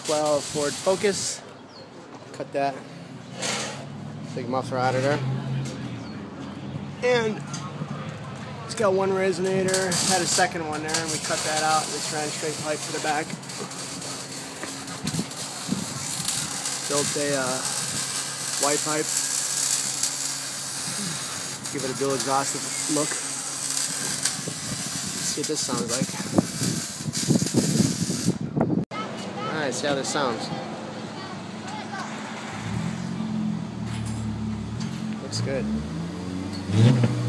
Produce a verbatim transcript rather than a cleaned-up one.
twelve Ford Focus. Cut that big muffler out of there. And it's got one resonator, had a second one there, and we cut that out. Just ran a straight pipe to the back. Built a uh, white pipe. Give it a dual exhaust look. Let's see what this sounds like. Alright, see how this sounds. Looks good.